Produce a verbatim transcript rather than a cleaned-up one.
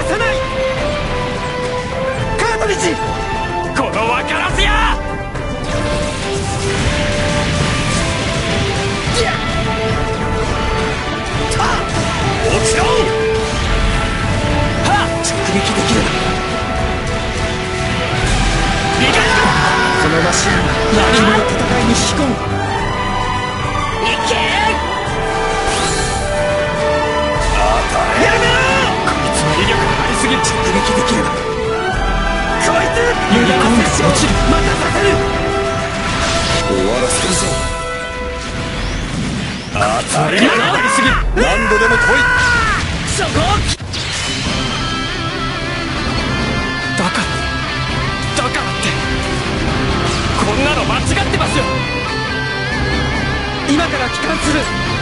さない。カートリッジ、この分からずや。落ちろ。はっ、直撃できるな。逃がす。このマシンは何もの戦いに引き込む。いけ。当たれ。やめろ。こいつは威力がありすぎる。直撃できればこいつ無駄な接触を待たさせる。終わらせるぞ。当たれ。威力がありすぎる。何度でも来い。そこ。だからだからってこんなの間違ってますよ。今から帰還する。